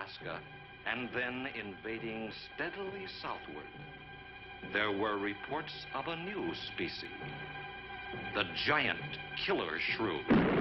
Alaska and then invading steadily southward, there were reports of a new species, the giant killer shrew.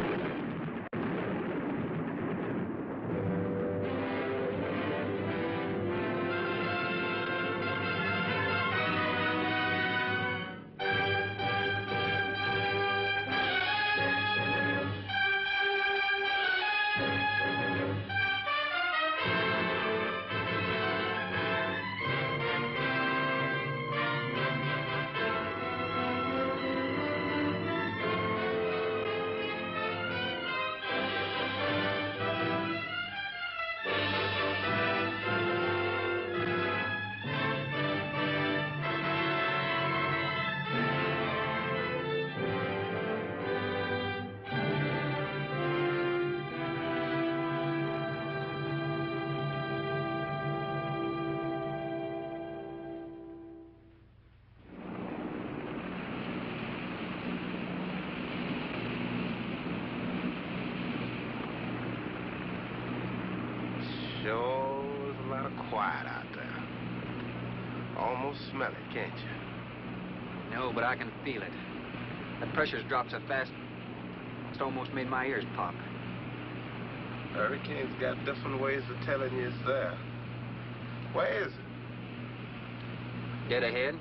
Sure is a lot of quiet out there. Almost smell it, can't you? No, but I can feel it. The pressure's dropped so fast, it's almost made my ears pop. Hurricane's got different ways of telling you it's there. Where is it? Dead ahead.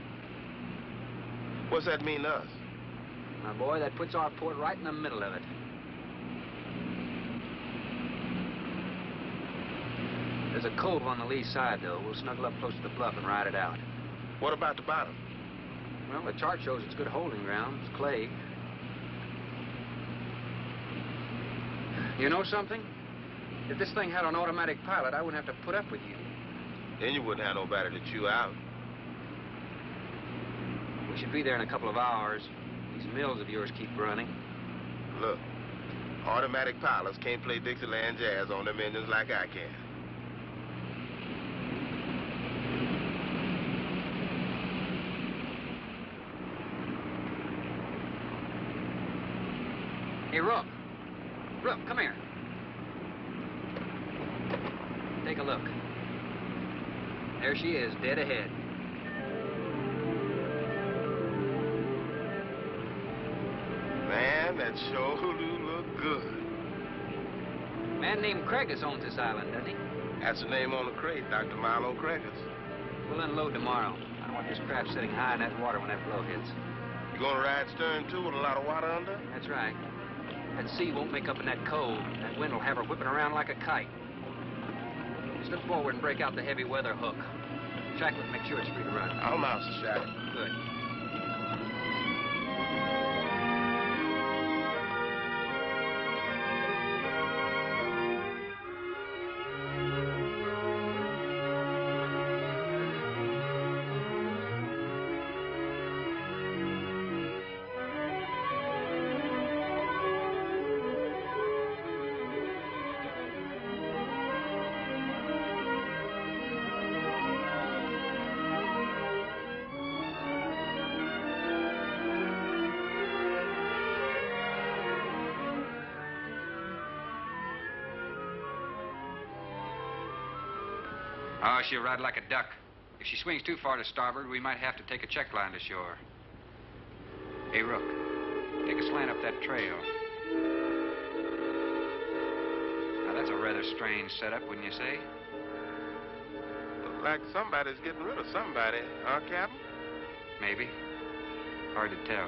What's that mean to us? My boy, that puts our port right in the middle of it. There's a cove on the lee side, though. We'll snuggle up close to the bluff and ride it out. What about the bottom? Well, the chart shows it's good holding ground. It's clay. You know something? If this thing had an automatic pilot, I wouldn't have to put up with you. Then you wouldn't have nobody to chew out. We should be there in a couple of hours. These mills of yours keep running. Look, automatic pilots can't play Dixieland jazz on them engines like I can. Hey, Rook. Rook, come here. Take a look. There she is, dead ahead. Man, that sure do look good. A man named Craigus owns this island, doesn't he? That's the name on the crate, Dr. Milo Craigus. We'll unload tomorrow. I don't want this craft sitting high in that water when that blow hits. You gonna ride stern, too, with a lot of water under? That's right. That sea won't make up in that cove. That wind will have her whipping around like a kite. Slip forward and break out the heavy weather hook. Shackle it and make sure it's free to run. I'll mouse the shackle. Good. Oh, she'll ride like a duck. If she swings too far to starboard, we might have to take a check line to shore. Hey, Rook, take a slant up that trail. Now, that's a rather strange setup, wouldn't you say? Looks like somebody's getting rid of somebody, huh, Captain? Maybe. Hard to tell.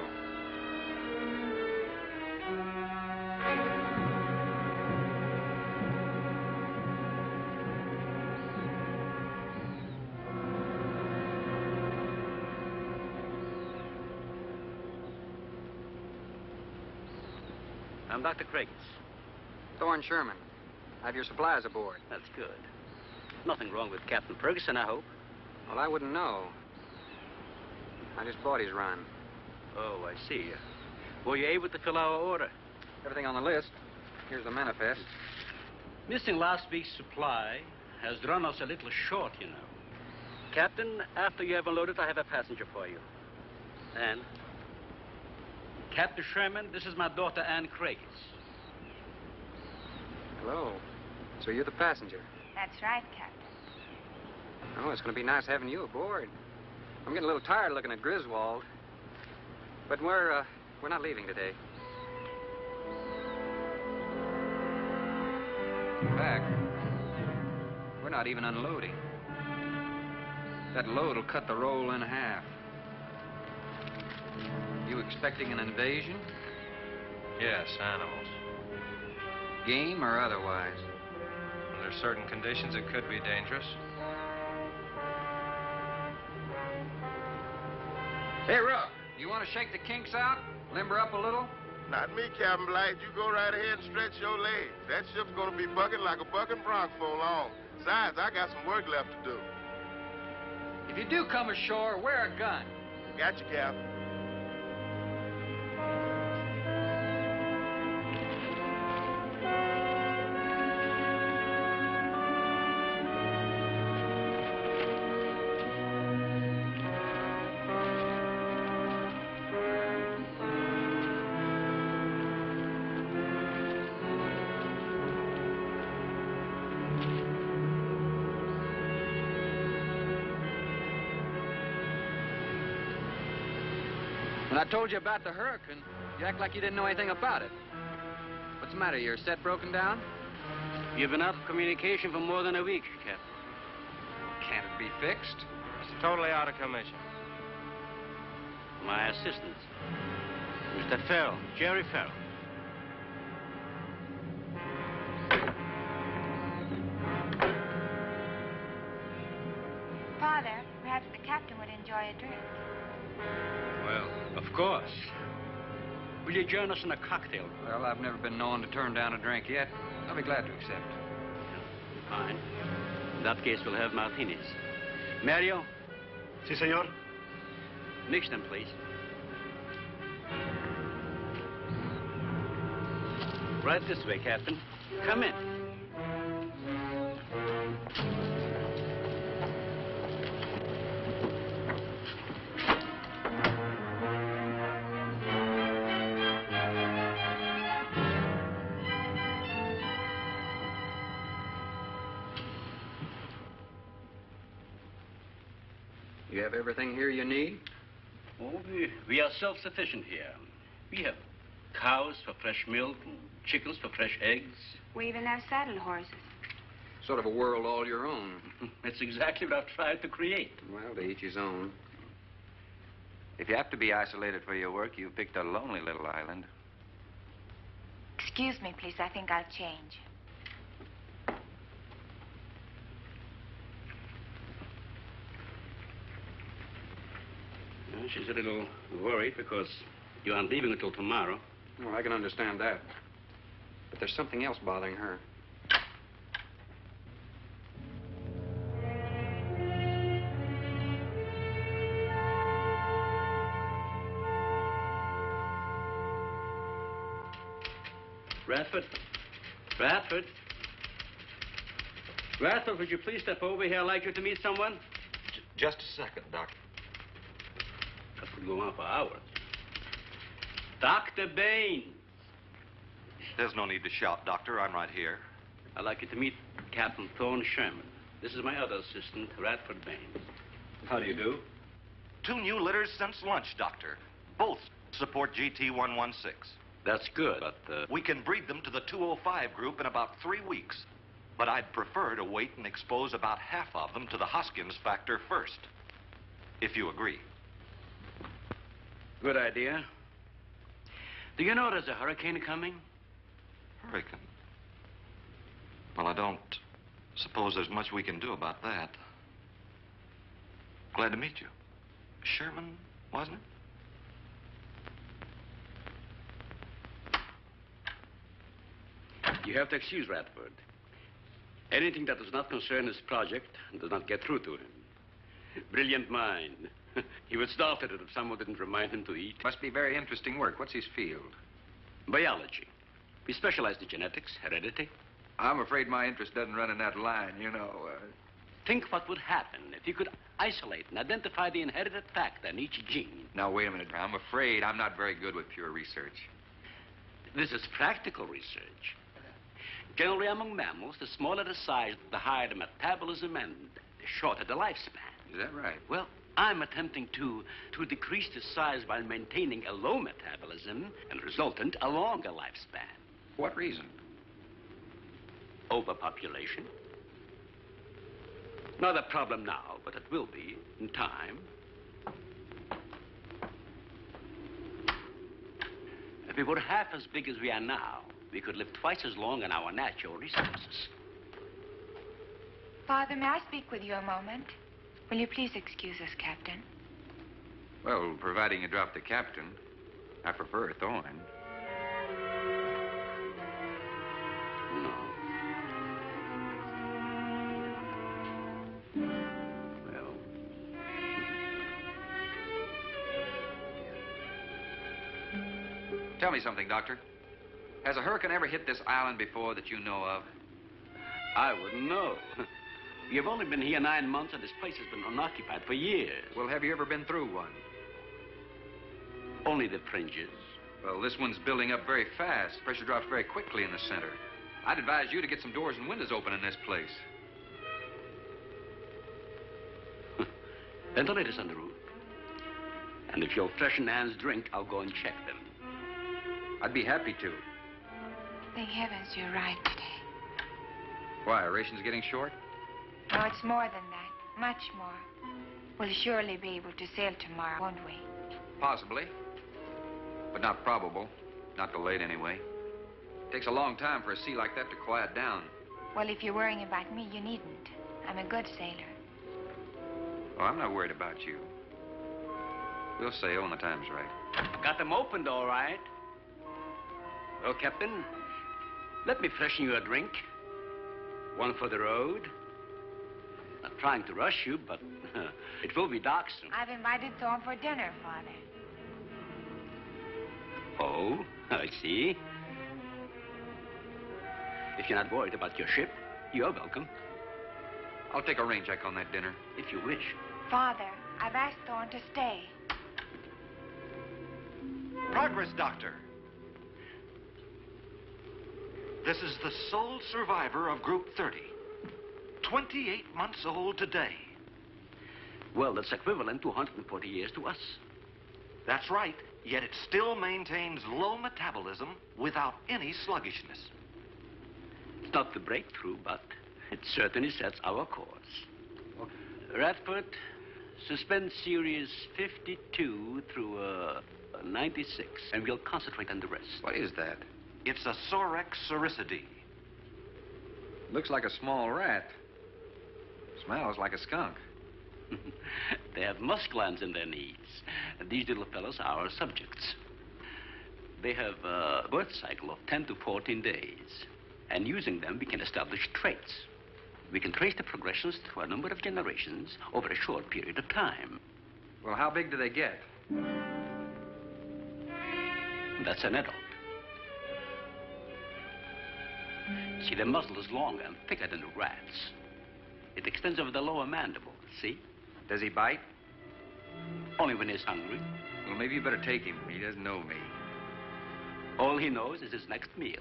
I'm Dr. Craigus. Thorne Sherman. I have your supplies aboard. That's good. Nothing wrong with Captain Ferguson, I hope. Well, I wouldn't know. I just bought his run. Oh, I see. Were you able to fill our order? Everything on the list. Here's the manifest. Missing last week's supply has run us a little short, you know. Captain, after you have unloaded, I have a passenger for you. Anne. Captain Sherman, this is my daughter, Anne Craigus. Hello. So you're the passenger? That's right, Captain. Oh, it's going to be nice having you aboard. I'm getting a little tired looking at Griswold. But we're not leaving today. In fact, we're not even unloading. That load will cut the roll in half. You expecting an invasion? Yes, animals. Game or otherwise? Under certain conditions, it could be dangerous. Hey, Rook, you want to shake the kinks out? Limber up a little? Not me, Captain Blight. You go right ahead and stretch your legs. That ship's gonna be bucking like a bucking bronc for long. Besides, I got some work left to do. If you do come ashore, wear a gun. Got you, Captain. When I told you about the hurricane, you act like you didn't know anything about it. What's the matter? Your set broken down? You've been out of communication for more than a week, Captain. Can't it be fixed? It's totally out of commission. My assistant, Mr. Farrell, Jerry Farrell. Father, perhaps the captain would enjoy a drink. Well, of course. Will you join us in a cocktail? Well, I've never been known to turn down a drink yet. I'll be glad to accept. Fine. In that case, we'll have martinis. Mario? Si, senor. Mix them, please. Right this way, Captain. Come in. You have everything here you need? Oh, we are self-sufficient here. We have cows for fresh milk and chickens for fresh eggs. We even have saddle horses. Sort of a world all your own. That's exactly what I've tried to create. Well, to each his own. If you have to be isolated for your work, you've picked a lonely little island. Excuse me, please. I think I'll change. Well, she's a little worried because you aren't leaving until tomorrow. Well, I can understand that. But there's something else bothering her. Radford? Radford? Radford, would you please step over here? I'd like you to meet someone. Just a second, Doctor. That could go on for hours. Dr. Baines. There's no need to shout, Doctor. I'm right here. I'd like you to meet Captain Thorne Sherman. This is my other assistant, Radford Baines. How do you do? 2 new litters since lunch, Doctor. Both support GT116. That's good, but, We can breed them to the 205 group in about 3 weeks. But I'd prefer to wait and expose about half of them to the Hoskins factor first. If you agree. Good idea. Do you know there's a hurricane coming? Hurricane? Well, I don't suppose there's much we can do about that. Glad to meet you. Sherman, wasn't it? You have to excuse Radford. Anything that does not concern his project does not get through to him. Brilliant mind. He would start at it if someone didn't remind him to eat. Must be very interesting work. What's his field? Biology. We specialize in genetics, heredity. I'm afraid my interest doesn't run in that line, you know. Think what would happen if you could isolate and identify the inherited factor in each gene. Now, wait a minute. I'm afraid I'm not very good with pure research. This is practical research. Generally, among mammals, the smaller the size, the higher the metabolism and the shorter the lifespan. Is that right? Well, I'm attempting to decrease the size by maintaining a low metabolism and resultant a longer lifespan. For what reason? Overpopulation. Not a problem now, but it will be in time. If we were half as big as we are now, we could live twice as long on our natural resources. Father, may I speak with you a moment? Will you please excuse us, Captain? Well, providing you drop the captain, I prefer a thorn. No. Well. Tell me something, Doctor. Has a hurricane ever hit this island before that you know of? I wouldn't know. You've only been here 9 months, and this place has been unoccupied for years. Well, have you ever been through one? Only the fringes. Well, this one's building up very fast. Pressure drops very quickly in the center. I'd advise you to get some doors and windows open in this place. Ventilators on the roof. And if you'll freshen Anne's drink, I'll go and check them. I'd be happy to. Thank heavens you're right today. Why, are rations getting short? No, it's more than that. Much more. We'll surely be able to sail tomorrow, won't we? Possibly. But not probable. Not delayed, anyway. It takes a long time for a sea like that to quiet down. Well, if you're worrying about me, you needn't. I'm a good sailor. Oh, I'm not worried about you. We'll sail when the time's right. Got them opened, all right. Well, Captain, let me freshen you a drink. One for the road. Not trying to rush you, but it will be dark soon. I've invited Thorne for dinner, Father. Oh, I see. If you're not worried about your ship, you're welcome. I'll take a rain check on that dinner. If you wish. Father, I've asked Thorne to stay. Progress, Doctor. This is the sole survivor of Group 30. 28 months old today. Well, that's equivalent to 140 years to us. That's right, yet it still maintains low metabolism without any sluggishness. It's not the breakthrough, but it certainly sets our course. Radford, suspend series 52 through 96, and we'll concentrate on the rest. What is that? It's a Sorex cericidae. Looks like a small rat. Smells like a skunk. They have musk glands in their knees. And these little fellows are our subjects. They have a birth cycle of 10 to 14 days. And using them, we can establish traits. We can trace the progressions through a number of generations over a short period of time. Well, how big do they get? That's an adult. See, the muzzle is longer and thicker than the rat's. It extends over the lower mandible, see? Does he bite? Only when he's hungry. Well, maybe you better take him. He doesn't know me. All he knows is his next meal.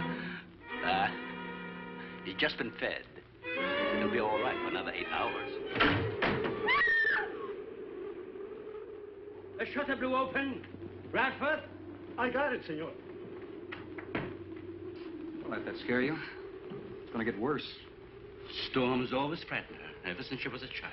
He's just been fed. He'll be all right for another 8 hours. The shutter blew open. Radford? I got it, senor. Don't let that scare you. It's going to get worse. Storms always frighten her, ever since she was a child.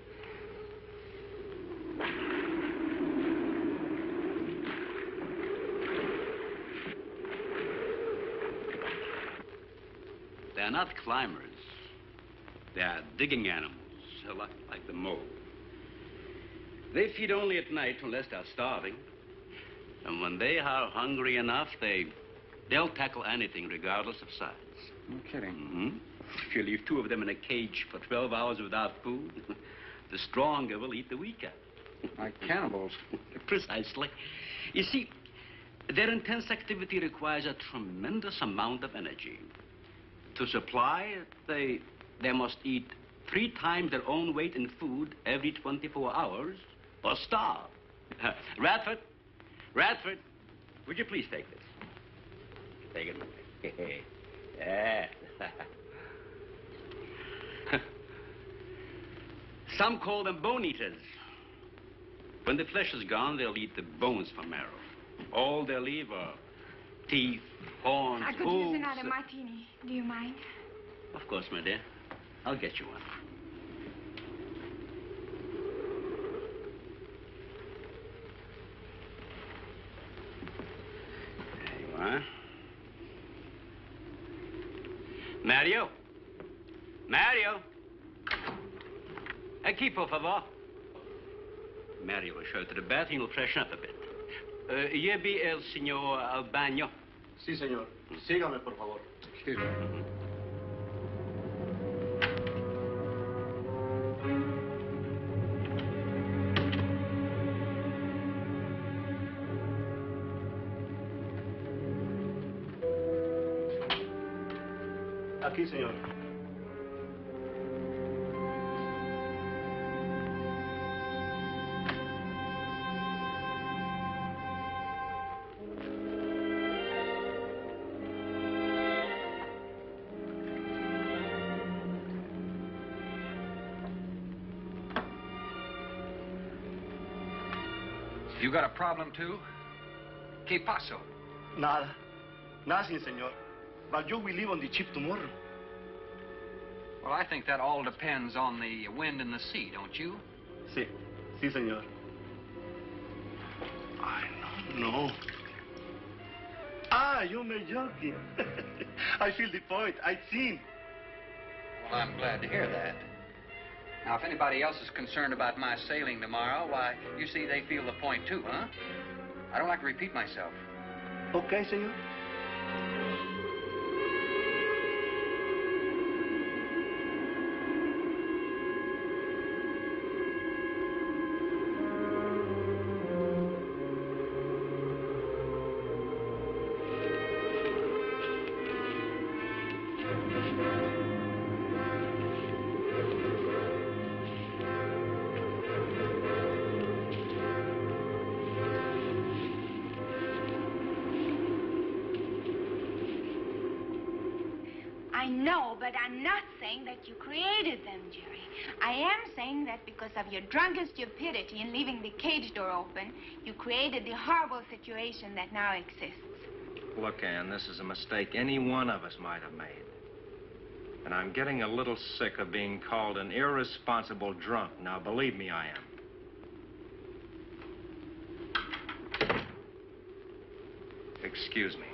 They're not climbers. They are digging animals, a lot like the mole. They feed only at night unless they're starving. And when they are hungry enough, they'll tackle anything regardless of size. No kidding. Mm-hmm. If you leave 2 of them in a cage for 12 hours without food, the stronger will eat the weaker. Like cannibals. Precisely. You see, their intense activity requires a tremendous amount of energy. To supply it, they must eat 3 times their own weight in food every 24 hours or starve. Radford, would you please take this? Take it. Yeah. Some call them bone eaters. When the flesh is gone, they'll eat the bones for marrow. All they'll leave are teeth, horns, I could hooves. use another martini. Do you mind? Of course, my dear. I'll get you one. There you are. Mario? Mario? Aquí, por favor. Mario will show you to the bath and he'll freshen up a bit. Lleve el señor al baño. Sí, señor. Sígame, por favor. Excuse me. Aquí, señor. You got a problem, too? ¿Qué pasó? Nada. Nothing, señor. But you will leave on the ship tomorrow. Well, I think that all depends on the wind and the sea, don't you? Sí. Sí, señor. I don't know. Ah, you may joking. I feel the point. I've seen. Well, I'm glad to hear that. Now, if anybody else is concerned about my sailing tomorrow, why, you see, they feel the point, too, huh? I don't like to repeat myself. Okay, señor. I know, but I'm not saying that you created them, Jerry. I am saying that because of your drunken stupidity in leaving the cage door open, you created the horrible situation that now exists. Look, Ann, this is a mistake any one of us might have made. And I'm getting a little sick of being called an irresponsible drunk. Now, believe me, I am. Excuse me.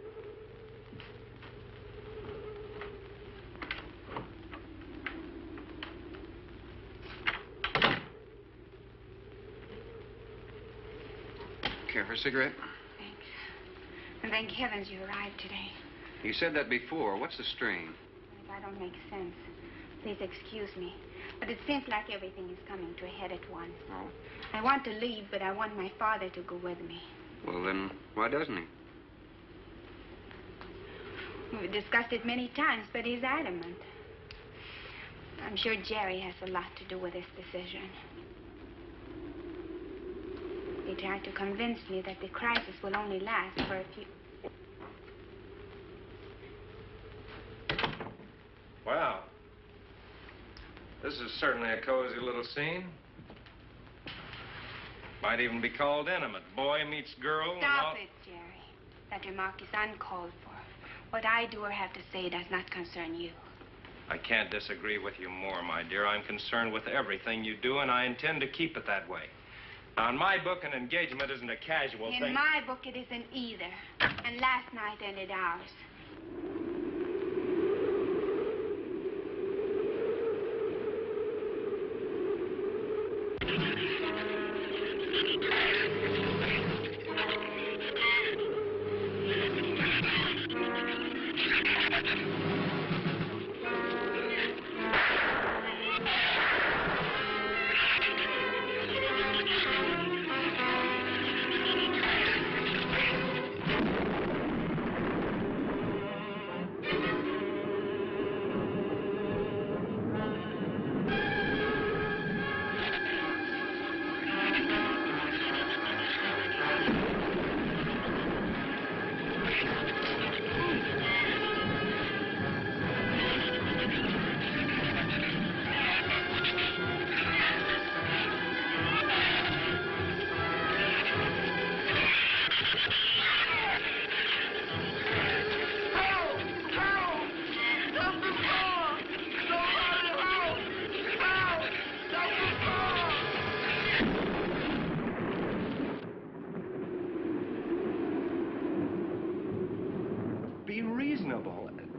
Care for a cigarette? Thanks. And thank heavens you arrived today. You said that before. What's the strain? If I don't make sense, please excuse me. But it seems like everything is coming to a head at once. Oh? I want to leave, but I want my father to go with me. Well, then, why doesn't he? We've discussed it many times, but he's adamant. I'm sure Jerry has a lot to do with this decision. He tried to convince me that the crisis will only last for a few... Wow. This is certainly a cozy little scene. Might even be called intimate. Boy meets girl. Stop it, Jerry. That remark is uncalled for. What I do or have to say does not concern you. I can't disagree with you more, my dear. I'm concerned with everything you do, and I intend to keep it that way. Now, in my book, an engagement isn't a casual thing. In my book, it isn't either. And last night ended ours.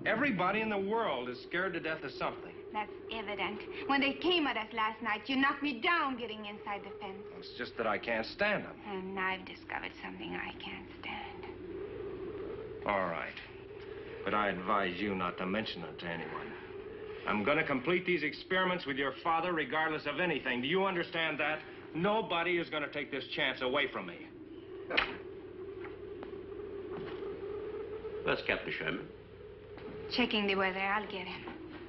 Everybody in the world is scared to death of something. That's evident. When they came at us last night, you knocked me down getting inside the fence. It's just that I can't stand them. And I've discovered something I can't stand. All right. But I advise you not to mention it to anyone. I'm going to complete these experiments with your father regardless of anything. Do you understand that? Nobody is going to take this chance away from me. Where's Captain Sherman? Checking the weather. I'll get him.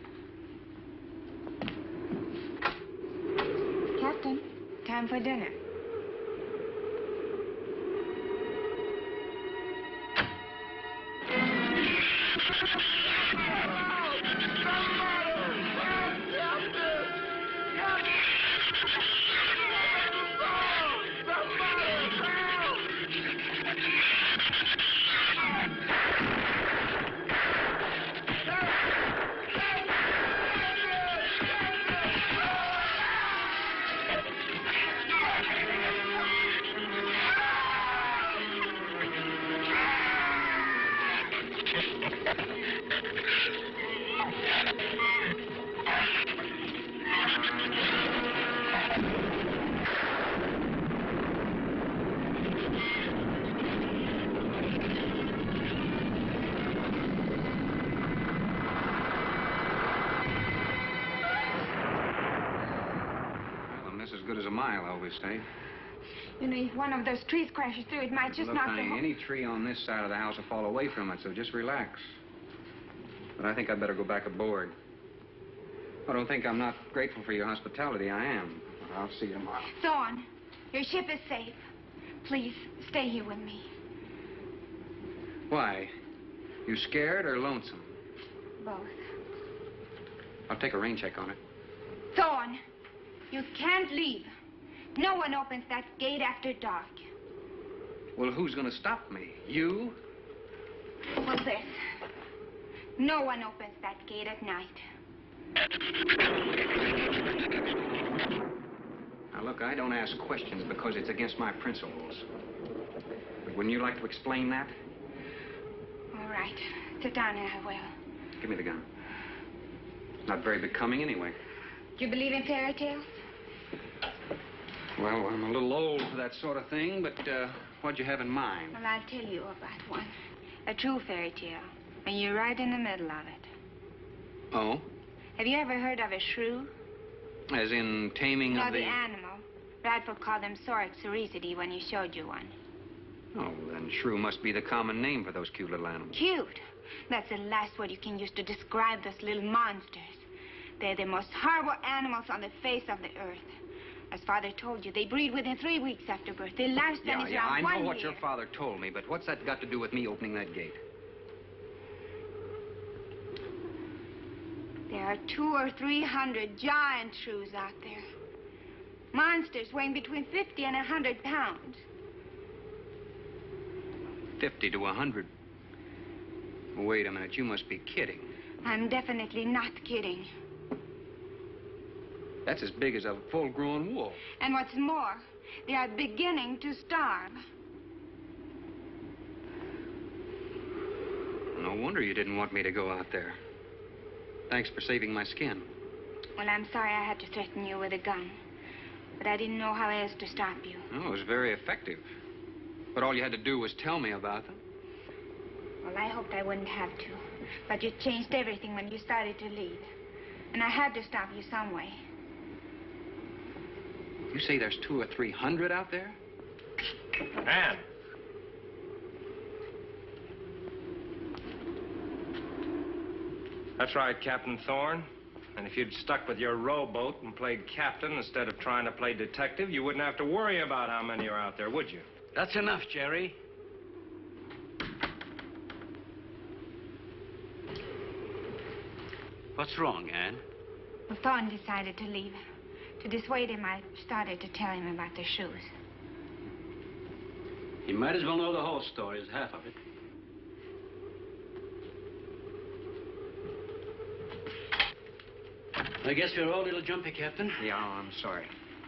Captain, time for dinner. Good as a mile, I always say. You know, if one of those trees crashes through, it might just Look, knock honey, the whole... any tree on this side of the house will fall away from it, so just relax. But I think I'd better go back aboard. I don't think I'm not grateful for your hospitality. I am. But I'll see you tomorrow. Thorne, your ship is safe. Please, stay here with me. Why? You scared or lonesome? Both. I'll take a rain check on it. Thorne, you can't leave. No one opens that gate after dark. Well, who's going to stop me? You? Well, this. No one opens that gate at night. Now, look, I don't ask questions because it's against my principles. But wouldn't you like to explain that? All right. Sit down and I will. Give me the gun. Not very becoming anyway. Do you believe in fairy tales? Well, I'm a little old for that sort of thing, but what'd you have in mind? Well, I'll tell you about one. A true fairy tale. And you're right in the middle of it. Oh? Have you ever heard of a shrew? As in taming No, of the... the animal. Radford called them Sorixoricity when he showed you one. Oh, then shrew must be the common name for those cute little animals. Cute. That's the last word you can use to describe those little monsters. They're the most horrible animals on the face of the earth. As Father told you, they breed within 3 weeks after birth. Their lifespan is around I 1 know year. what your father told me, but what's that got to do with me opening that gate? There are 200 or 300 giant shrews out there. Monsters weighing between 50 and 100 pounds. 50 to 100. Wait a minute, you must be kidding. I'm definitely not kidding. That's as big as a full-grown wolf. And what's more, they are beginning to starve. No wonder you didn't want me to go out there. Thanks for saving my skin. Well, I'm sorry I had to threaten you with a gun. But I didn't know how else to stop you. Oh, it was very effective. But all you had to do was tell me about them. Well, I hoped I wouldn't have to. But you changed everything when you started to leave. And I had to stop you some way. You say there's 200 or 300 out there? Anne. That's right, Captain Thorne. And if you'd stuck with your rowboat and played captain instead of trying to play detective, you wouldn't have to worry about how many are out there, would you? That's enough, Jerry. What's wrong, Anne? Well, Thorne decided to leave. To dissuade him, I started to tell him about the shoes. He might as well know the whole story as half of it. I guess we're all a little jumpy, Captain. Yeah, I'm sorry.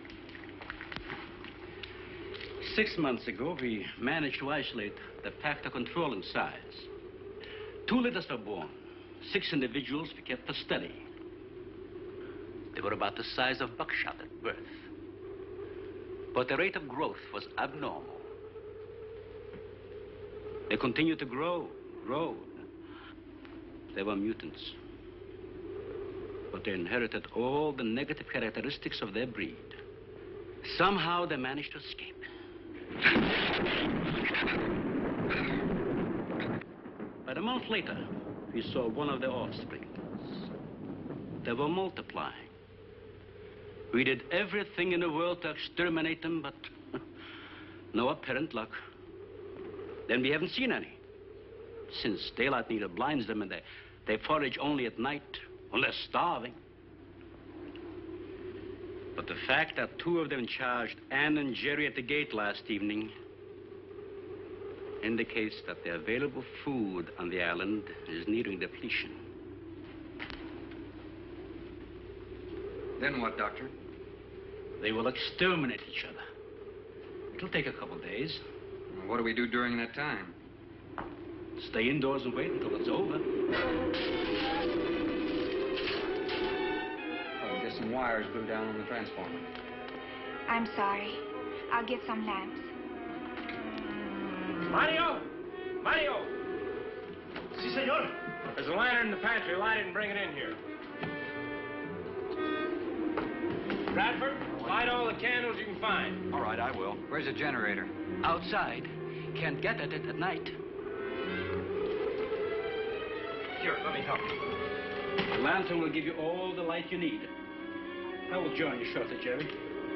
6 months ago, we managed to isolate the pack to control in size. 2 litters are born. 6 individuals we kept for study. They were about the size of buckshot at birth. But the rate of growth was abnormal. They continued to grow. They were mutants. But they inherited all the negative characteristics of their breed. Somehow they managed to escape. About a month later, we saw one of their offspring. They were multiplying. We did everything in the world to exterminate them, but no apparent luck. Then we haven't seen any. Since daylight neither blinds them and they forage only at night, unless starving. But the fact that 2 of them charged Ann and Jerry at the gate last evening indicates that the available food on the island is nearing depletion. Then what, Doctor? They will exterminate each other. It'll take a couple days. What do we do during that time? Stay indoors and wait until it's over. Probably get some wires glued down on the transformer. I'm sorry. I'll get some lamps. Mario! Mario! Sí, señor. There's a lantern in the pantry. Light it and bring it in here. Radford, light all the candles you can find. All right, I will. Where's the generator? Outside. Can't get at it at night. Here, let me help you. The lantern will give you all the light you need. I will join you shortly, Jerry.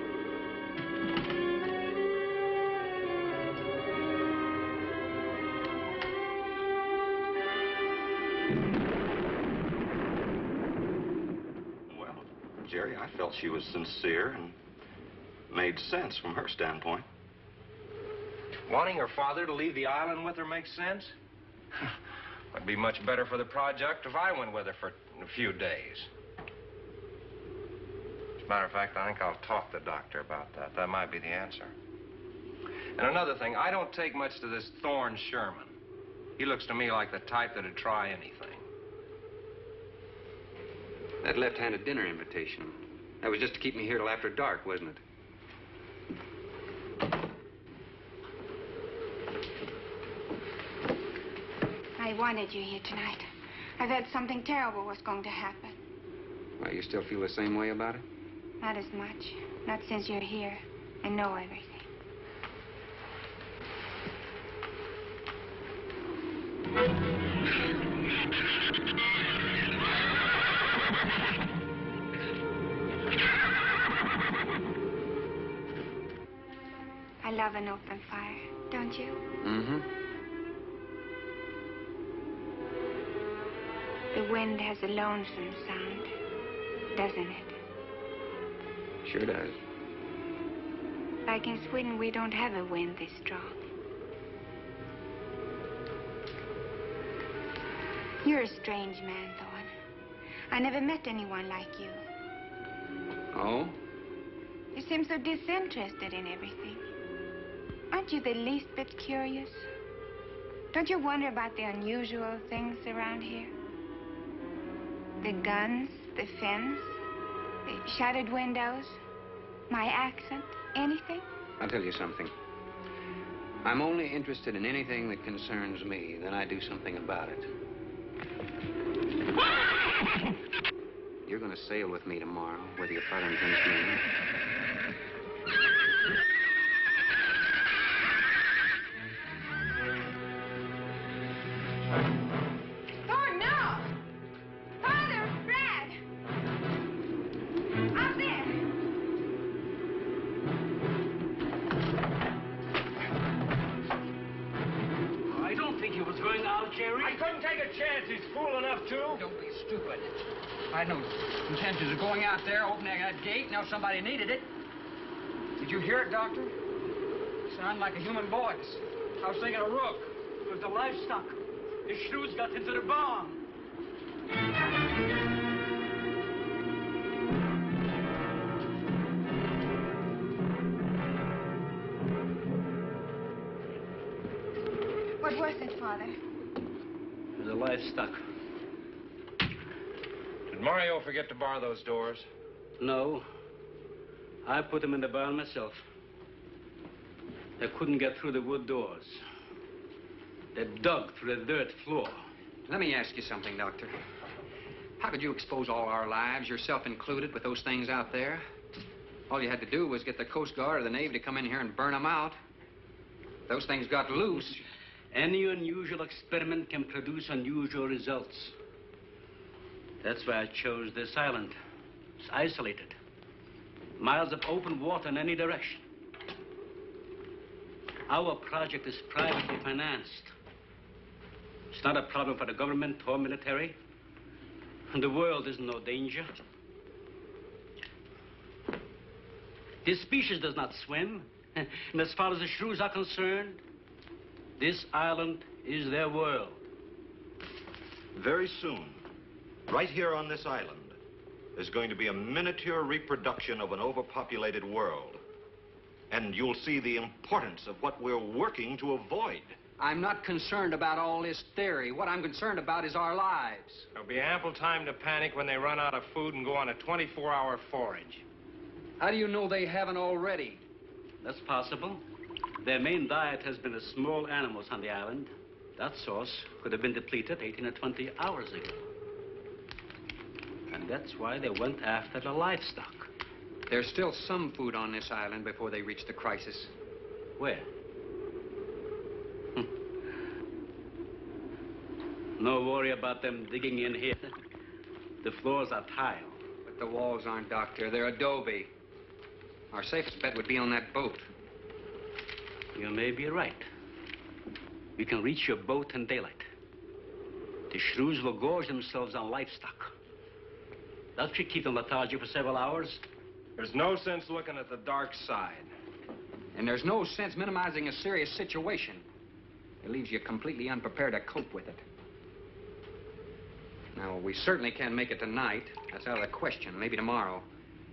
Well, Jerry, I felt she was sincere and made sense from her standpoint. Wanting her father to leave the island with her makes sense? Would be much better for the project if I went with her for a few days. As a matter of fact, I think I'll talk to the doctor about that. That might be the answer. And another thing, I don't take much to this Thorne Sherman. He looks to me like the type that'd try anything. That left-handed dinner invitation. That was just to keep me here till after dark, wasn't it? I wanted you here tonight. I thought something terrible was going to happen. Well, you still feel the same way about it? Not as much. Not since you're here and know everything. I love an open fire, don't you? Mm-hmm. The wind has a lonesome sound, doesn't it? Sure does. Like in Sweden, we don't have a wind this strong. You're a strange man, Thorne. I never met anyone like you. Oh? You seem so disinterested in everything. Aren't you the least bit curious? Don't you wonder about the unusual things around here? The guns, the fence, the shattered windows, my accent, anything? I'll tell you something. I'm only interested in anything that concerns me. Then I do something about it. You're going to sail with me tomorrow, whether your father intends to or not. Thorne, no! Father, Brad! Out there! I don't think he was going out, Jerry. I couldn't take a chance. He's fool enough to. Don't be stupid. I had no intentions of going out there, opening that gate. Now somebody needed it. Did you hear it, Doctor? Sounded like a human voice. I was thinking a rook. It was the livestock. The shrews got into the barn. What was it, Father? It was the livestock. Did Mario forget to bar those doors? No. I put them in the barn myself. They couldn't get through the wood doors. They dug through the dirt floor. Let me ask you something, Doctor. How could you expose all our lives, yourself included, with those things out there? All you had to do was get the Coast Guard or the Navy to come in here and burn them out. Those things got loose. Any unusual experiment can produce unusual results. That's why I chose this island. It's isolated. Miles of open water in any direction. Our project is privately financed. It's not a problem for the government or military. And the world is in no danger. This species does not swim. And as far as the shrews are concerned, this island is their world. Very soon, right here on this island, there's going to be a miniature reproduction of an overpopulated world. And you'll see the importance of what we're working to avoid. I'm not concerned about all this theory. What I'm concerned about is our lives. There'll be ample time to panic when they run out of food and go on a 24-hour forage. How do you know they haven't already? That's possible. Their main diet has been the small animals on the island. That source could have been depleted 18 or 20 hours ago. And that's why they went after the livestock. There's still some food on this island before they reach the crisis. Where? No worry about them digging in here. The floors are tile. But the walls aren't, Doctor. They're adobe. Our safest bet would be on that boat. You may be right. You can reach your boat in daylight. The shrews will gorge themselves on livestock. That should keep them lethargic for several hours. There's no sense looking at the dark side. And there's no sense minimizing a serious situation. It leaves you completely unprepared to cope with it. Now, we certainly can't make it tonight. That's out of the question. Maybe tomorrow.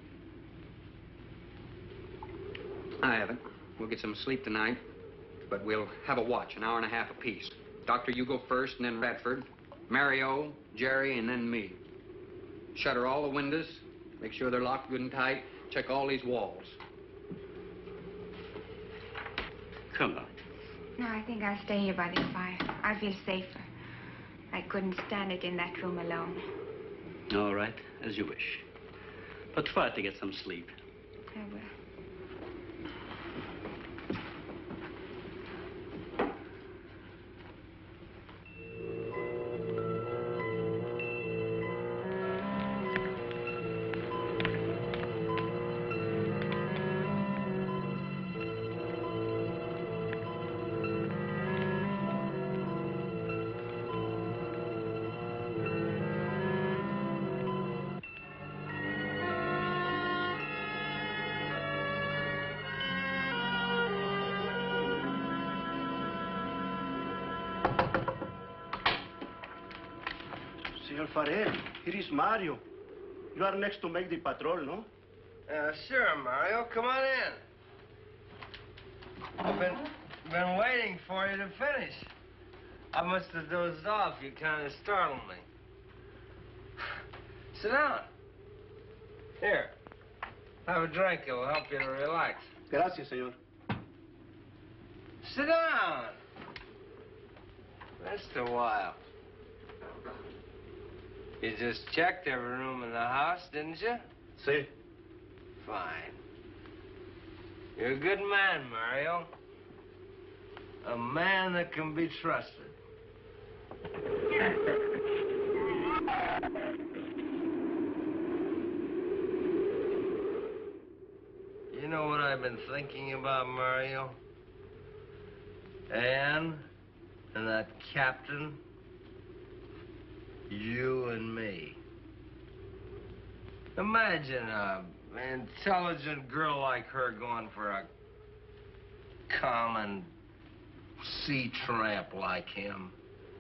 I haven't. We'll get some sleep tonight, but we'll have a watch, an hour and a half apiece. Doctor, you go first, and then Radford, Mario, Jerry, and then me. Shutter all the windows, make sure they're locked good and tight, check all these walls. Come on. No, I think I'll stay here by the fire. I feel safer. I couldn't stand it in that room alone. All right, as you wish. But try to get some sleep. I will. Senor Farrell, here is Mario. You are next to make the patrol, no? Sure, Mario. Come on in. I've been waiting for you to finish. I must have dozed off. You kind of startled me. Sit down. Here. Have a drink. It'll help you to relax. Gracias, senor. Sit down. Just a while. You just checked every room in the house, didn't you? Sí. Fine. You're a good man, Mario. A man that can be trusted. You know what I've been thinking about, Mario? Anne and that captain. You and me. Imagine an intelligent girl like her going for a common sea tramp like him.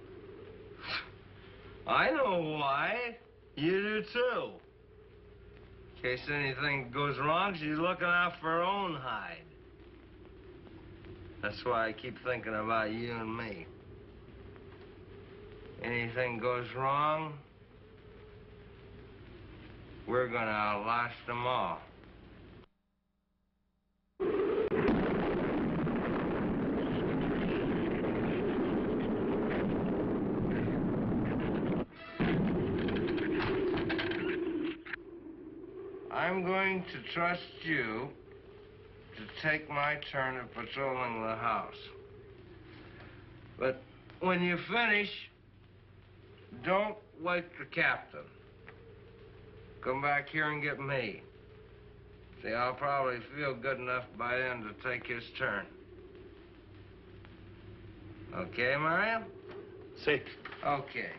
I know why. You do too. In case anything goes wrong, she's looking out for her own hide. That's why I keep thinking about you and me. Anything goes wrong, we're gonna outlast them all. I'm going to trust you to take my turn of patrolling the house. But when you finish, don't wake the captain. Come back here and get me. See, I'll probably feel good enough by then to take his turn. Okay, Mario? Sí. Okay.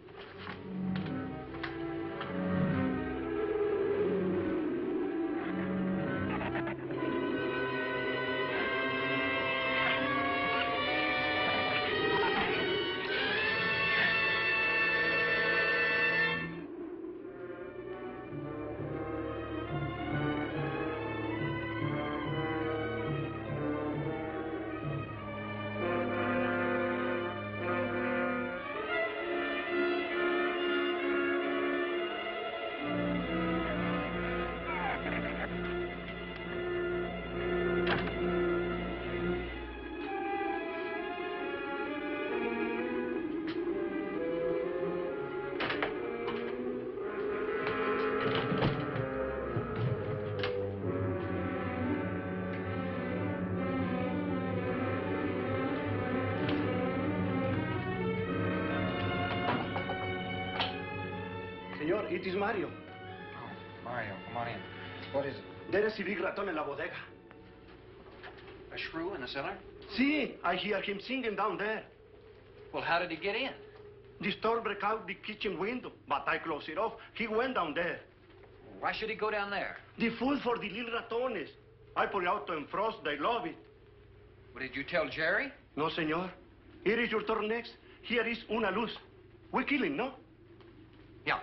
Señor, it is Mario. Oh, Mario, come on in. What is it? There is a big raton en la bodega. A shrew in the cellar? Sí, I hear him singing down there. Well, how did he get in? The storm broke out the kitchen window, but I closed it off. He went down there. Why should he go down there? The food for the little ratones. I put it out to frost. They love it. Well, did you tell Jerry? No, señor. Here is your turn next. Here is una luz. We kill him, no? Yeah.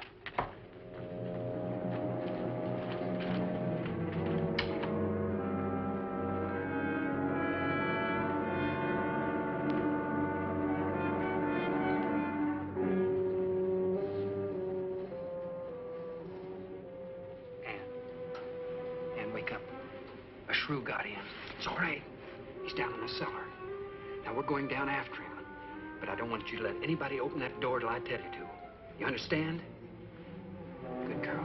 Ann, wake up. A shrew got in. It's all right. He's down in the cellar. Now, we're going down after him. But I don't want you to let anybody open that door till I tell you to. You understand? Good girl.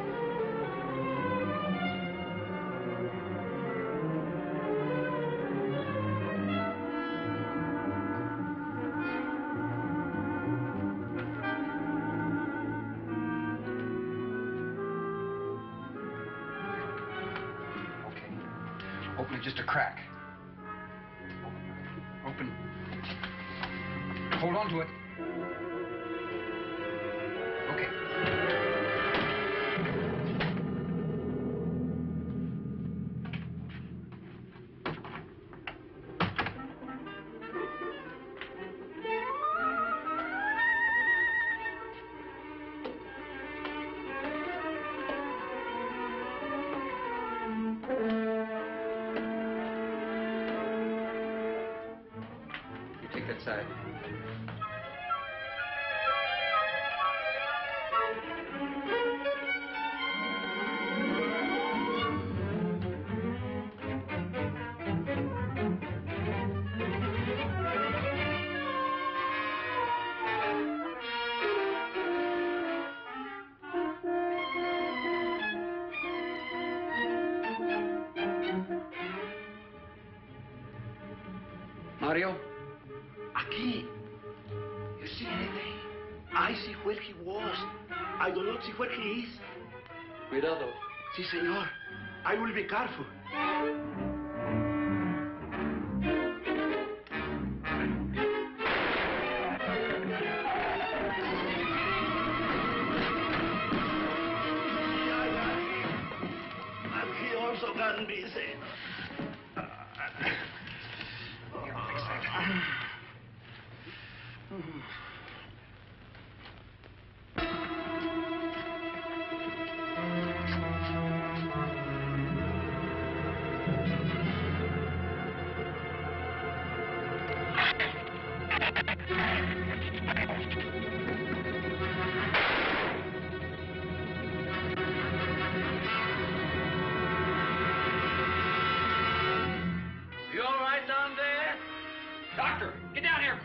Okay. Open it just a crack. Open. Hold on to it. Okay. You take that side. Mario? Aquí. You see anything? I see where he was. I do not see where he is. Cuidado. Sí, señor. I will be careful. And he also got busy.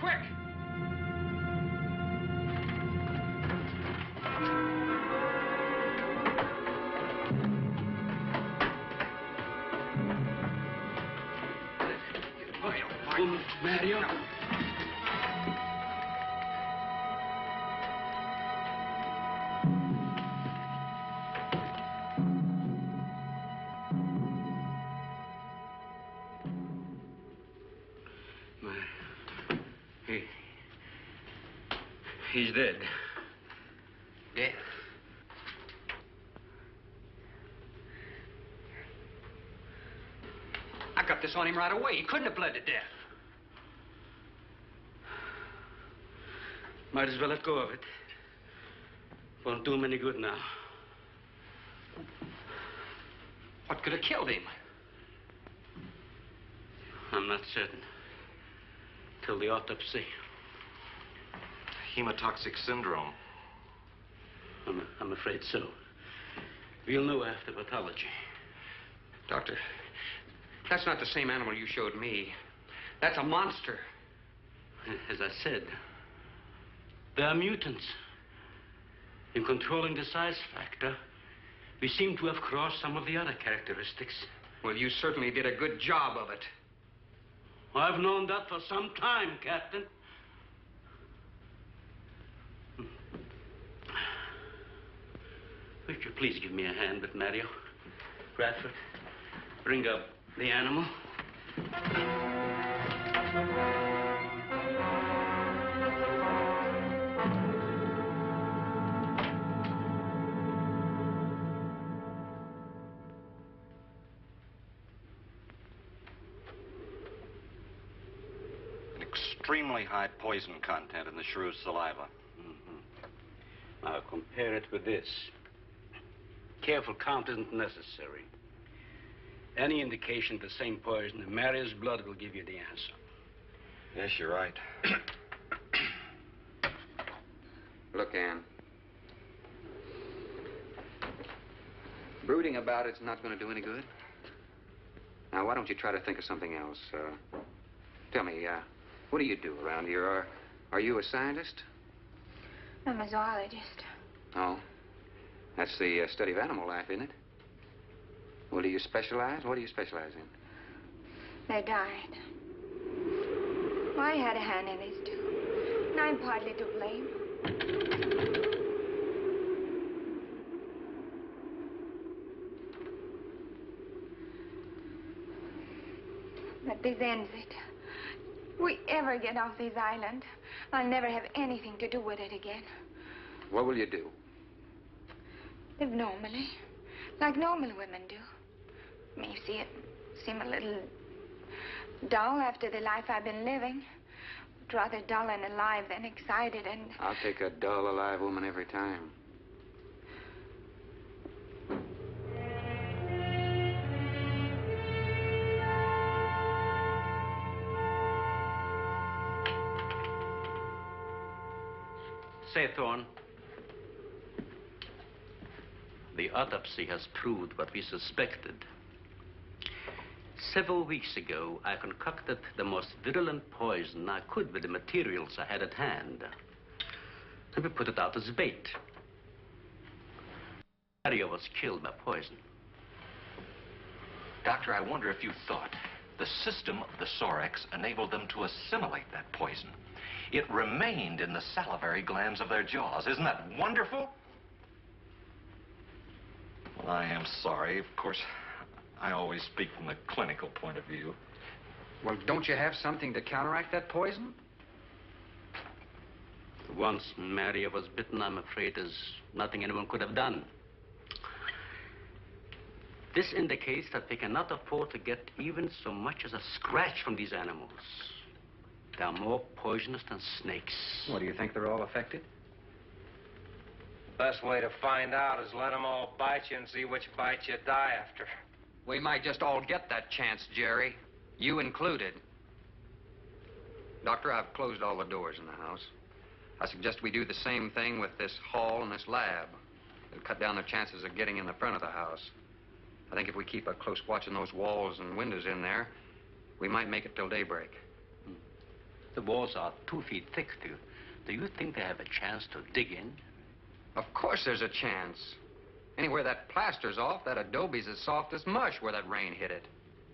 quick! Mario. He's dead. Dead? I got this on him right away. He couldn't have bled to death. Might as well let go of it. Won't do him any good now. What could have killed him? I'm not certain. Till the autopsy. Hemotoxic syndrome. I'm afraid so. We'll know after pathology. Doctor, that's not the same animal you showed me. That's a monster. As I said, they are mutants. In controlling the size factor, we seem to have crossed some of the other characteristics. Well, you certainly did a good job of it. I've known that for some time, Captain. Would you please give me a hand with Mario? Radford, bring up the animal. Extremely high poison content in the shrew's saliva. Now compare it with this. Careful count isn't necessary. Any indication of the same poison in Mario's blood will give you the answer. Yes, you're right. Look, Ann. Brooding about it's not going to do any good. Now, why don't you try to think of something else? Tell me, what do you do around here? Are you a scientist? I'm a zoologist. Oh. That's the study of animal life, isn't it? Well, do you specialize? What do you specialize in? They died. Well, I had a hand in this, too. And I'm partly to blame. But this ends it. If we ever get off this island, I'll never have anything to do with it again. What will you do? Live normally, like normal women do. May see it seem a little dull after the life I've been living. But rather dull and alive than excited and... I'll take a dull, alive woman every time. Say, Thorne, the autopsy has proved what we suspected. Several weeks ago, I concocted the most virulent poison I could with the materials I had at hand. And we put it out as bait. Mario was killed by poison. Doctor, I wonder if you thought the system of the Sorex enabled them to assimilate that poison. It remained in the salivary glands of their jaws. Isn't that wonderful? Well, I am sorry. Of course, I always speak from the clinical point of view. Well, don't you have something to counteract that poison? Once Mario was bitten, I'm afraid there's nothing anyone could have done. This indicates that we cannot afford to get even so much as a scratch from these animals. They are more poisonous than snakes. What, do you think they're all affected? Best way to find out is let them all bite you and see which bite you die after. We might just all get that chance, Jerry. You included. Doctor, I've closed all the doors in the house. I suggest we do the same thing with this hall and this lab. It'll cut down the chances of getting in the front of the house. I think if we keep a close watch on those walls and windows in there, we might make it till daybreak. The walls are 2 feet thick. Do you think they have a chance to dig in? Of course there's a chance. Anywhere that plaster's off, that adobe's as soft as mush where that rain hit it.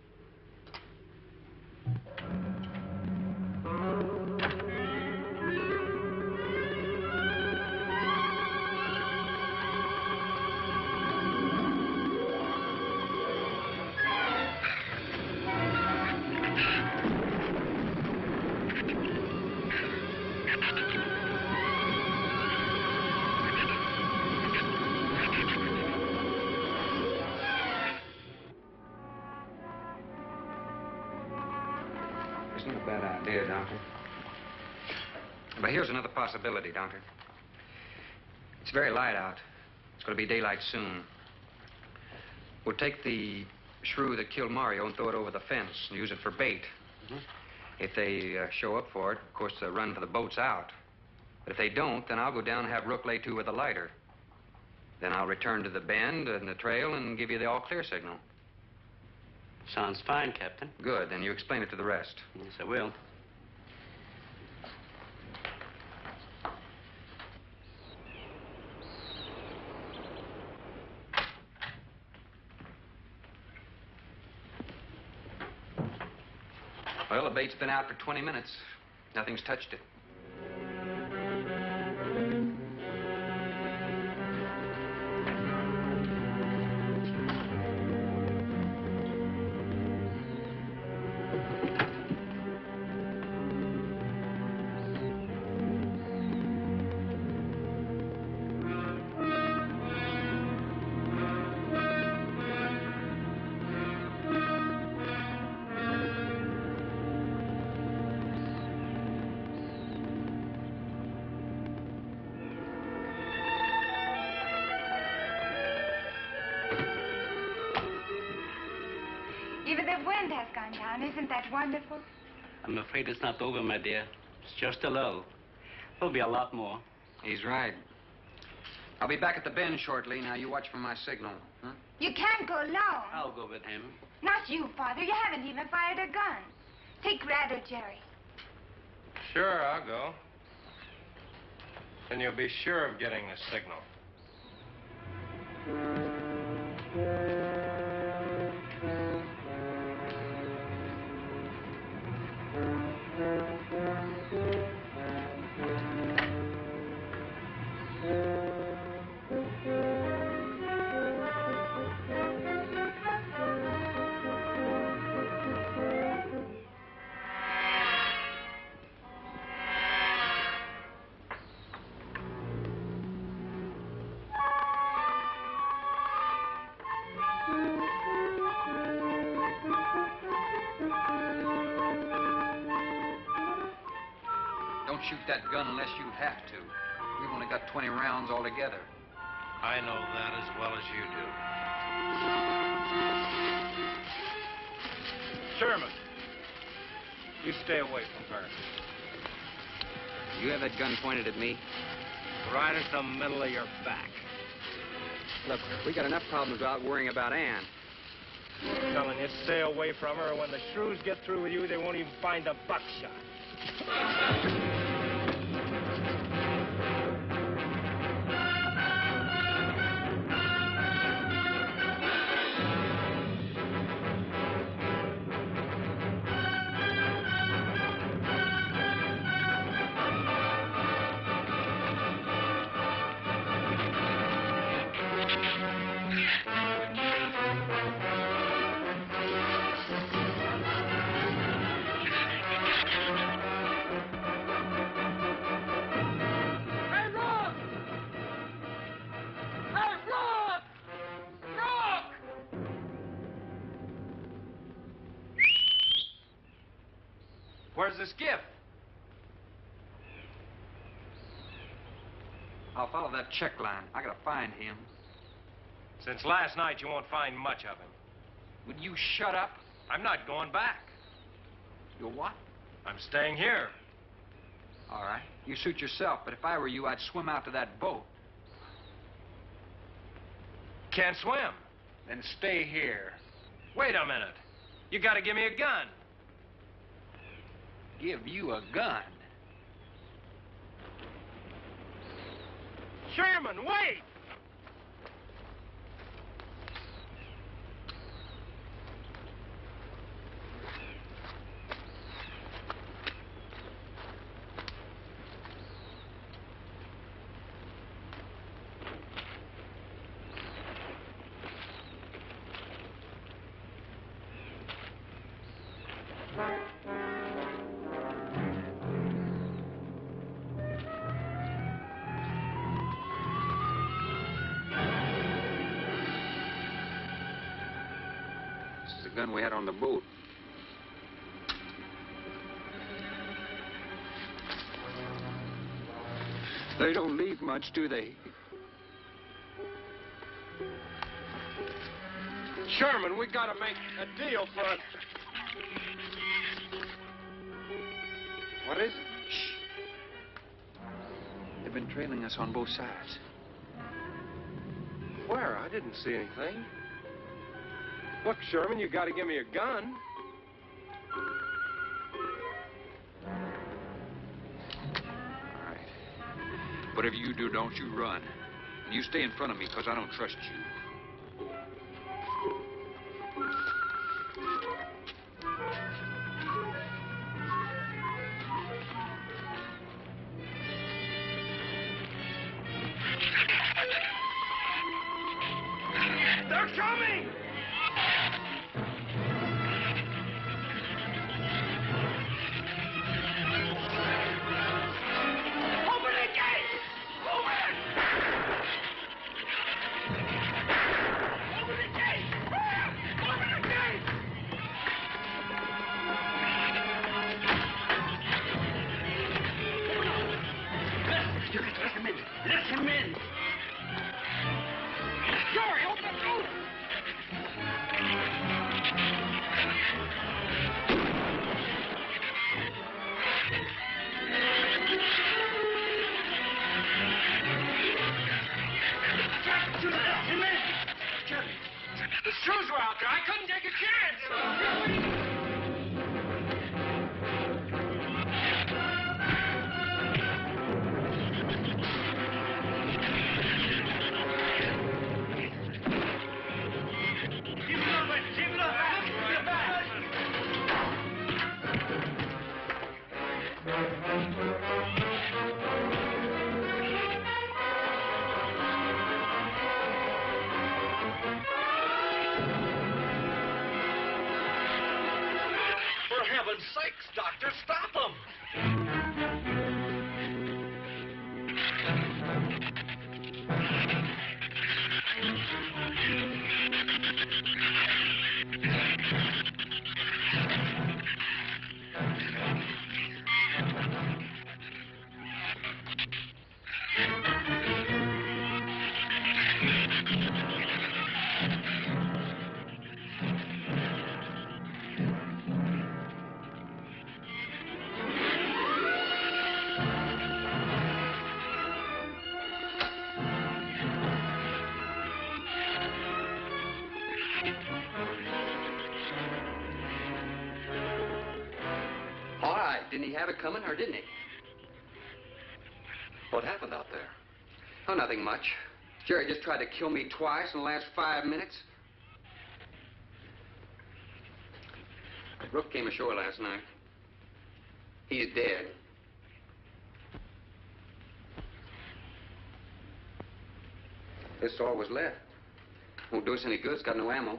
Isn't a bad idea, Doctor. But here's another possibility, Doctor. It's very light out. It's going to be daylight soon. We'll take the shrew that killed Mario and throw it over the fence and use it for bait. If they show up for it, of course, they'll run for the boats out. But if they don't, then I'll go down and have Rook lay to with a lighter. Then I'll return to the bend and the trail and give you the all-clear signal. Sounds fine, Captain. Good. Then you explain it to the rest. Yes, I will. Well, the bait's been out for 20 minutes. Nothing's touched it. Even the wind has gone down. Isn't that wonderful? I'm afraid it's not over, my dear. It's just a lull. There'll be a lot more. He's right. I'll be back at the bend shortly. Now, you watch for my signal. Huh? You can't go alone. I'll go with him. Not you, Father. You haven't even fired a gun. Take Red or Jerry. Sure, I'll go. Then you'll be sure of getting a signal. Don't shoot that gun unless you have to. We've only got 20 rounds altogether. I know that as well as you do. Sherman, you stay away from her. You have that gun pointed at me? Right at the middle of your back. Look, we got enough problems without worrying about Ann. I'm telling you, stay away from her, or when the shrews get through with you, they won't even find the buckshot. Where's the skiff? I'll follow that check line. I gotta find him. Since last night, you won't find much of him. Would you shut up? I'm not going back. You're what? I'm staying here. All right. You suit yourself, but if I were you, I'd swim out to that boat. Can't swim. Then stay here. Wait a minute. You gotta give me a gun. give you a gun. Sherman, wait! This is the gun we had on the boat. They don't leave much, do they? Sherman, we gotta make a deal for it. What is it? Shh. They've been trailing us on both sides. Where? I didn't see anything. Look, Sherman, you gotta give me a gun. All right. Whatever you do, don't you run. And you stay in front of me, because I don't trust you. They're coming! Open the gate! Open it! Open the gate! Open the gate! You can let him in. Let him in. Jerry, open the door! The shoes were out there. I couldn't take a chance. Keep moving. Keep it up. Keep it back. For heaven's sakes, Doctor, stop them! All right. Didn't he have it coming, or didn't he? What happened out there? Oh, nothing much. Jerry just tried to kill me twice in the last 5 minutes. Rook came ashore last night. He's dead. This is all was left. Won't do us any good. It's got no ammo.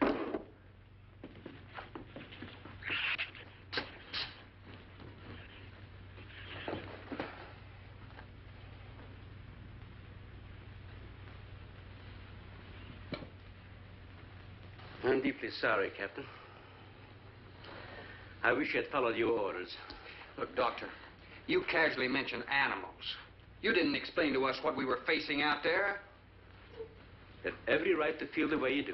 I'm deeply sorry, Captain. I wish I'd followed your orders. Look, Doctor, you casually mentioned animals. You didn't explain to us what we were facing out there. You have every right to feel the way you do.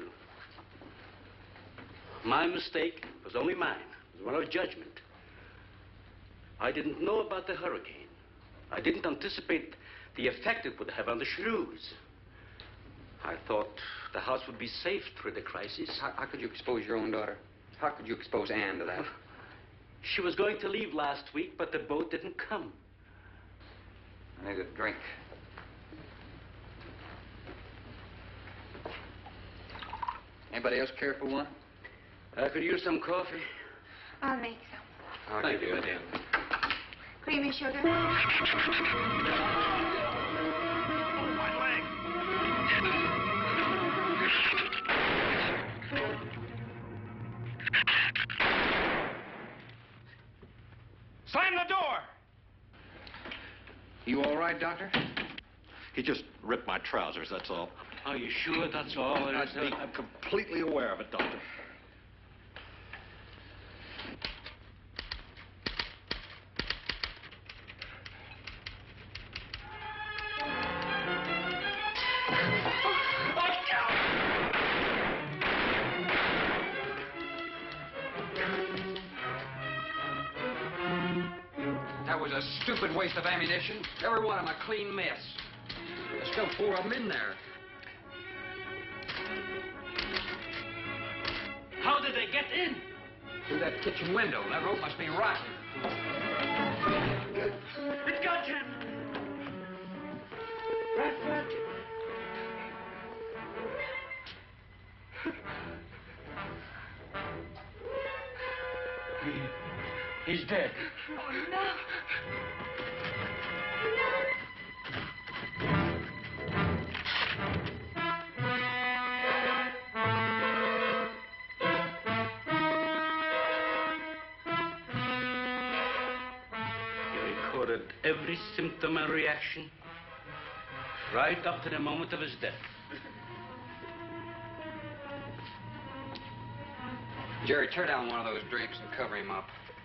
My mistake was only mine. It was one of judgment. I didn't know about the hurricane. I didn't anticipate the effect it would have on the shrews. I thought the house would be safe through the crisis. How could you expose your own daughter? How could you expose Anne to that? She was going to leave last week, but the boat didn't come. I need a drink. Anybody else care for one? I could use some coffee. I'll make some. Thank you, madam. Creamy sugar? My leg. Slam the door! You all right, Doctor? He just ripped my trousers, that's all. Are you sure that's all there is? I'm completely aware of it, Doctor. That was a stupid waste of ammunition. Every one of them a clean mess. There's still 4 of them in there. How did they get in? Through that kitchen window. That rope must be rotten. It's got him. Radford. He's dead. Oh, no. He recorded every symptom and reaction, right up to the moment of his death. Jerry, tear down one of those drapes and cover him up.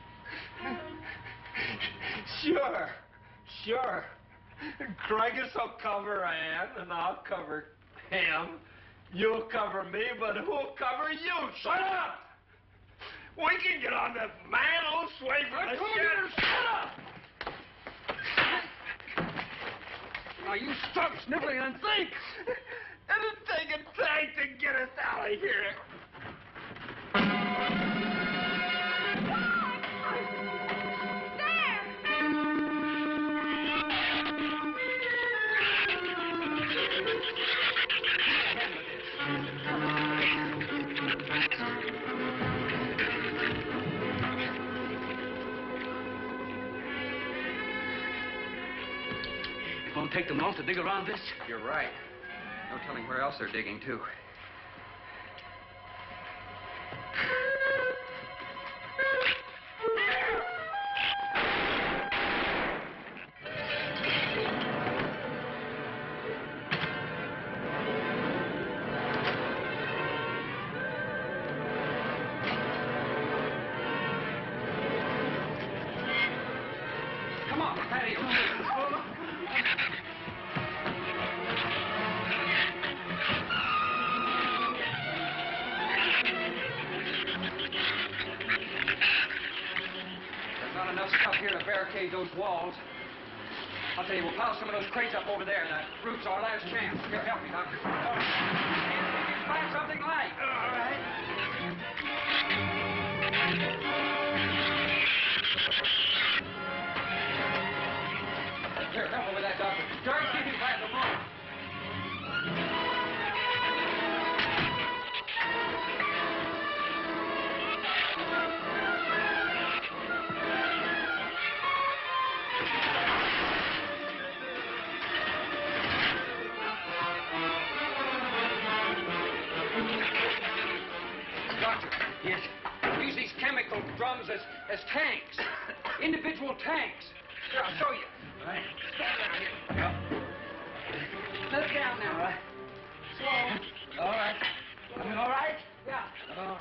Sure, sure. Craigus will cover Ann, and I'll cover him. You'll cover me, but who'll cover you? Shut up! We can get on the man old sway for the shit. Shut up! Now, you stop sniveling and think. It'll take a tank to get us out of here. It won't take them long to dig around this. You're right. No telling where else they're digging, too. Come on, patio. There's not enough stuff here to barricade those walls. I'll tell you, we'll pile some of those crates up over there. The roof's our last chance. Here, help me, Doctor. Find something light. All right. Here, help me with that, Doctor. George, keep him by the phone. Doctor. Yes. Use these chemical drums as tanks. Individual tanks. Here, I'll show you. All right. Stand down here. Yep. Look down now. All right. Slow. All right. I mean, all right? Yeah. Oh.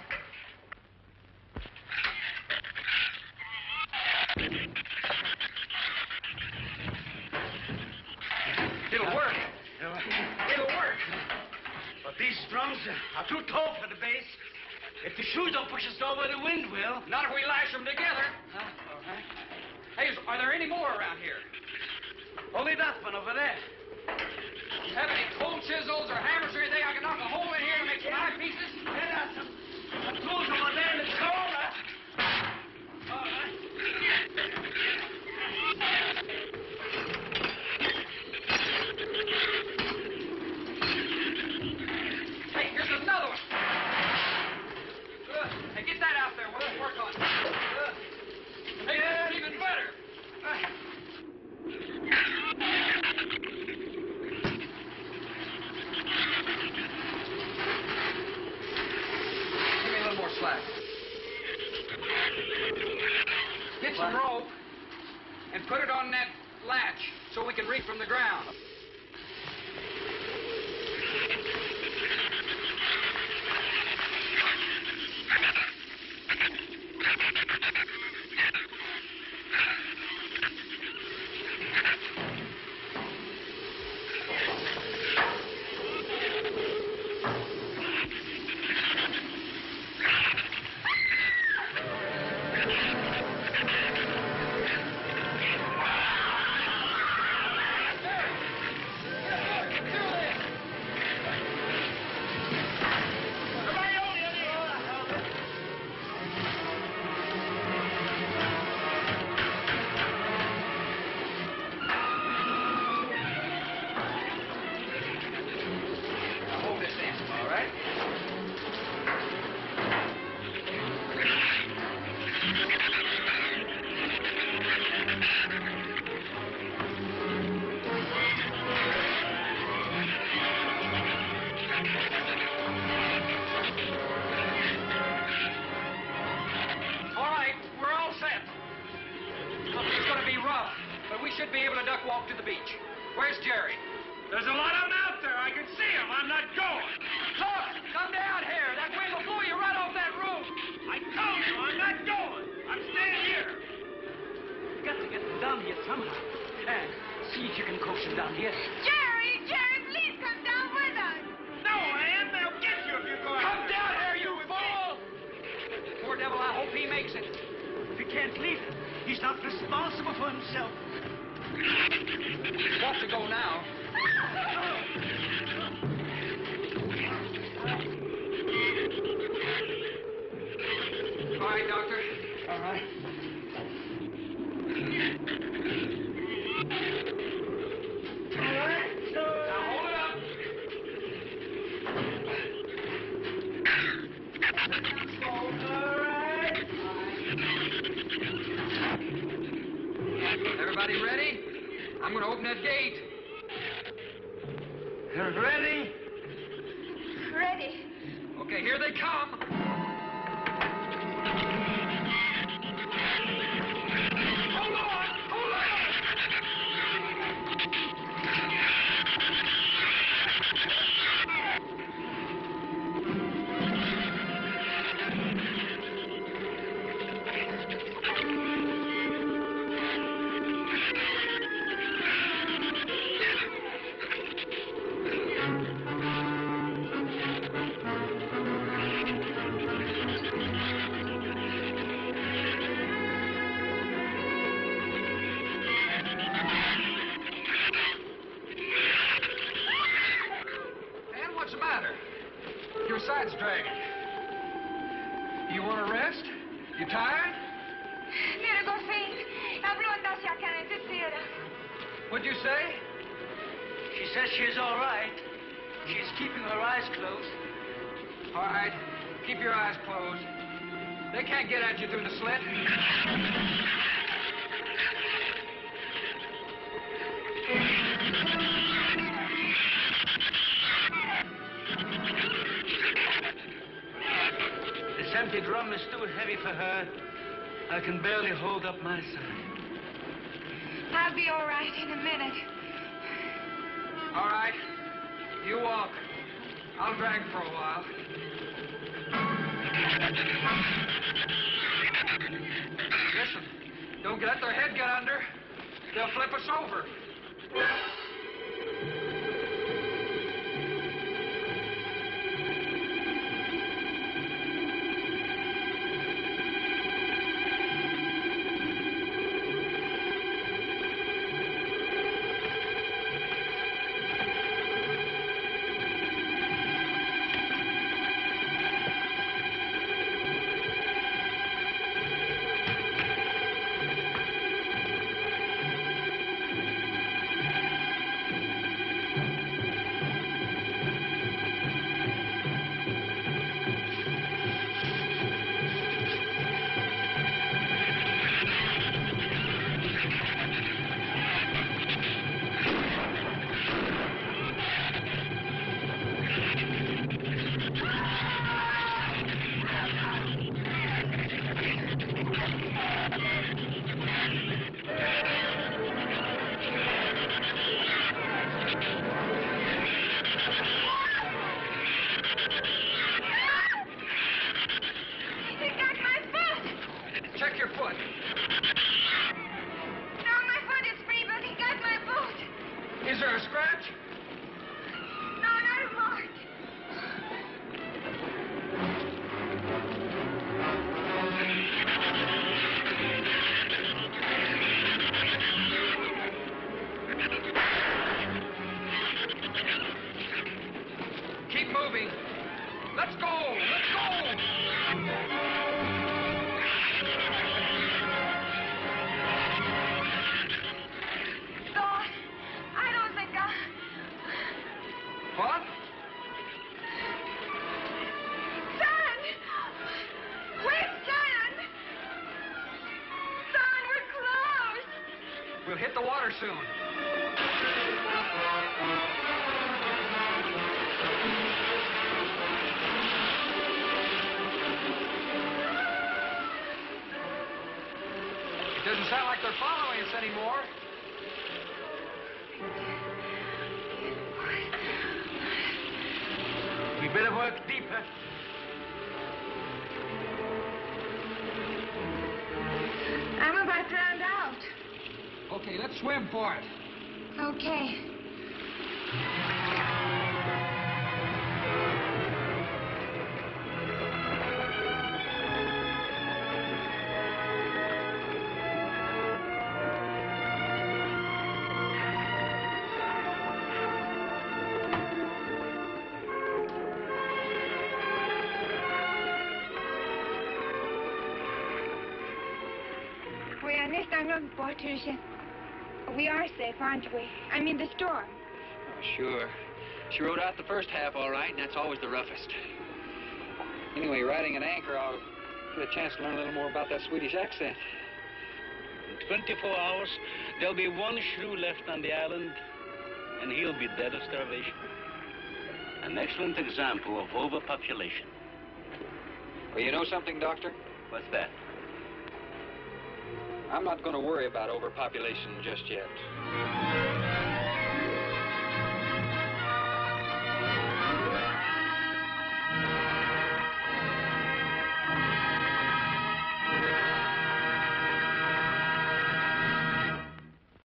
It'll work. It'll work. But these drums are too tall for the base. If the shoes don't push us over, the wind will. Not if we lash them together. All right. Hey, are there any more around here? Only that one over there. Have any cold chisels or hammers or anything I can knock a hole in here to make some eyepieces? Yeah, some tools over there in the corner. All right. slack. Get some rope and put it on that latch so we can reach from the ground. Everybody ready? I'm going to open that gate. Ready? Ready. Okay, here they come. Hold on! Hold on! Side's dragging. You want to rest? You tired? What'd you say? She says she's all right. She's keeping her eyes closed. All right. Keep your eyes closed. They can't get at you through the slit. This empty drum is too heavy for her. I can barely hold up my side. I'll be all right in a minute. All right. You walk. I'll drag for a while. Listen, don't let their head get under. They'll flip us over. moving. Let's go! Let's go! Son, I don't think What? Son! Wait, son! Son, we're close! We'll hit the water soon. It doesn't sound like they're following us anymore. We better work deeper. I'm about drowned out. Okay, let's swim for it. Okay. We are next time looking for Teresa. We are safe, aren't we? I mean the storm. Oh, sure. She rode out the first half all right, and that's always the roughest. Anyway, riding at anchor, I'll get a chance to learn a little more about that Swedish accent. In 24 hours, there'll be one shrew left on the island, and he'll be dead of starvation. An excellent example of overpopulation. Well, you know something, Doctor? What's that? I'm not going to worry about overpopulation just yet.